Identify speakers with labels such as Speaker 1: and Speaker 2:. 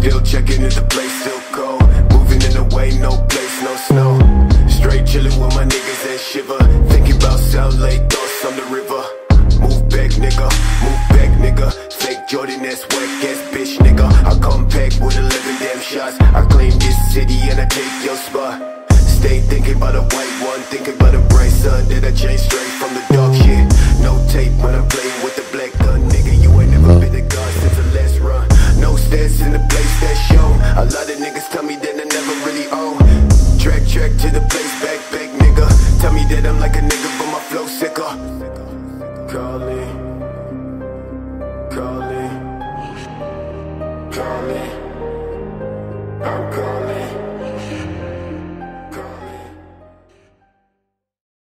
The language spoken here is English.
Speaker 1: still checking if the place still cold. Moving in the way, no place, no snow. Straight chilling with my niggas and shiver. Thinking about South Lake, thoughts on the river. Move back, nigga, move back, nigga. Fake Jordan, that's whack ass bitch, nigga. I come back with 11 damn shots. I claim this city and I take your spot. Stay thinking about a white one, thinking about a bright sun that I changed straight from the dark shit. No tape when I'm playing with the black gun, nigga. You ain't never been a god since the last run. No stats in the place that's shown. A lot of niggas tell me that I never really own. Track to the place, back, nigga. Tell me that I'm like a nigga, but my flow sicker. Call me.